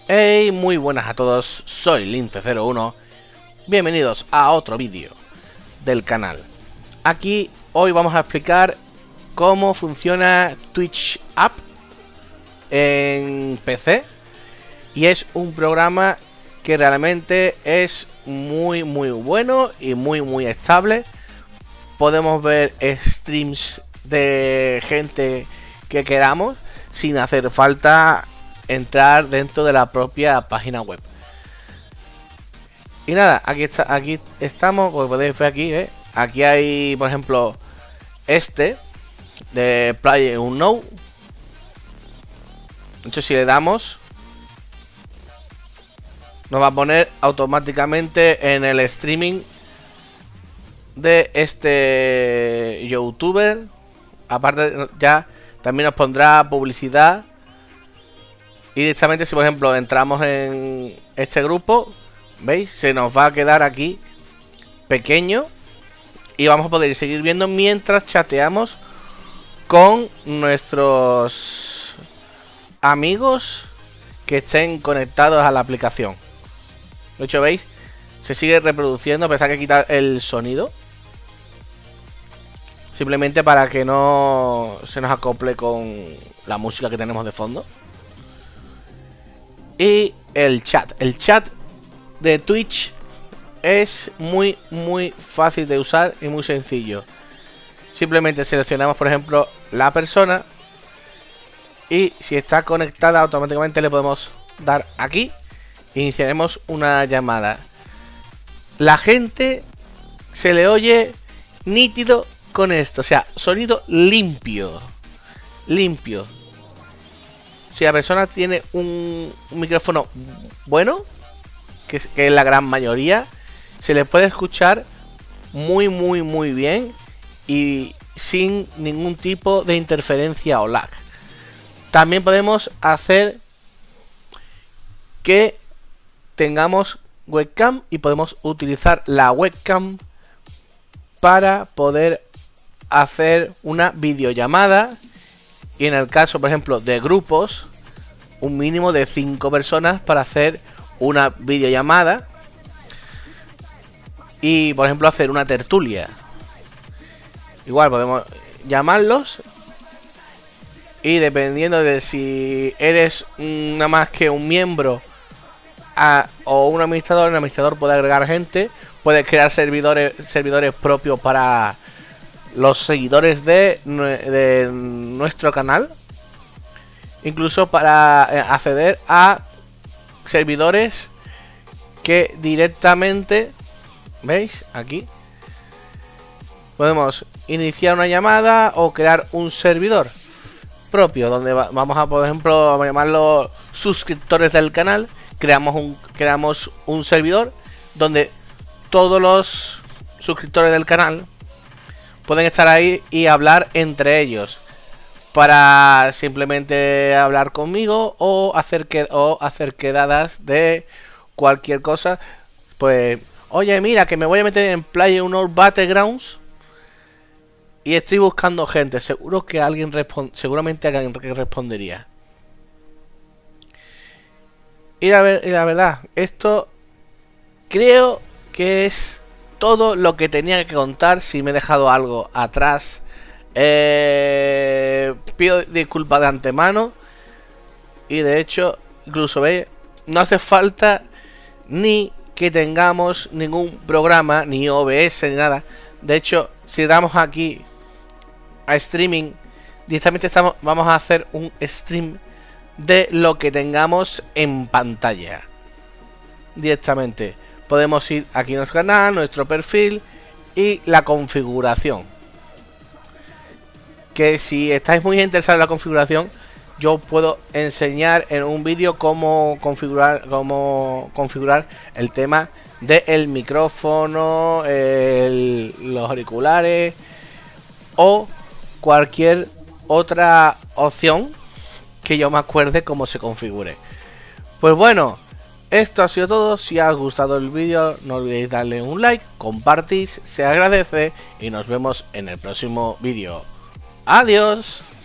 Hey, muy buenas a todos, soy Lince01. Bienvenidos a otro vídeo del canal. Aquí hoy vamos a explicar cómo funciona Twitch App en PC. Y es un programa que realmente es muy bueno y muy estable. Podemos ver streams de gente que queramos sin hacer falta entrar dentro de la propia página web. Y nada, aquí estamos, como podéis ver aquí, aquí hay, por ejemplo, este de PlayerUnknown. Entonces, si le damos, nos va a poner automáticamente en el streaming de este youtuber. Aparte, ya también nos pondrá publicidad. Y directamente, si por ejemplo entramos en este grupo, ¿veis? Se nos va a quedar aquí pequeño y vamos a poder seguir viendo mientras chateamos con nuestros amigos que estén conectados a la aplicación. De hecho, ¿veis? Se sigue reproduciendo, a pesar que quitar el sonido, simplemente para que no se nos acople con la música que tenemos de fondo. Y el chat de Twitch es muy fácil de usar y muy sencillo. Simplemente seleccionamos, por ejemplo, la persona, y si está conectada automáticamente le podemos dar aquí e iniciaremos una llamada. La gente se le oye nítido con esto, o sea, sonido limpio. Si la persona tiene un micrófono bueno, que es la gran mayoría, se le puede escuchar muy bien y sin ningún tipo de interferencia o lag. También podemos hacer que tengamos webcam y podemos utilizar la webcam para poder hacer una videollamada. Y en el caso, por ejemplo, de grupos, un mínimo de 5 personas para hacer una videollamada. Y, por ejemplo, hacer una tertulia. Igual podemos llamarlos. Y dependiendo de si eres nada más que un miembro o un administrador puede agregar gente. Puedes crear servidores propios para los seguidores de nuestro canal, incluso para acceder a servidores que directamente, ¿veis? Aquí podemos iniciar una llamada o crear un servidor propio donde vamos a, por ejemplo, a llamarlo suscriptores del canal. Creamos un servidor donde todos los suscriptores del canal pueden estar ahí y hablar entre ellos para simplemente hablar conmigo o hacer quedadas de cualquier cosa. Pues, oye, mira, que me voy a meter en PlayerUnknown Battlegrounds y estoy buscando gente. Seguro que seguramente alguien respondería. Y la verdad, esto creo que es todo lo que tenía que contar. Si me he dejado algo atrás, pido disculpas de antemano. Y de hecho, incluso veis, no hace falta ni que tengamos ningún programa, ni OBS, ni nada. De hecho, si damos aquí a streaming, directamente vamos a hacer un stream de lo que tengamos en pantalla. Directamente podemos ir aquí a nuestro canal, nuestro perfil y la configuración. Que si estáis muy interesados en la configuración, yo puedo enseñar en un vídeo cómo configurar el tema del micrófono, los auriculares o cualquier otra opción que yo me acuerde cómo se configure. Pues bueno, esto ha sido todo. Si os ha gustado el vídeo, no olvidéis darle un like, compartís, se agradece y nos vemos en el próximo vídeo. Adiós.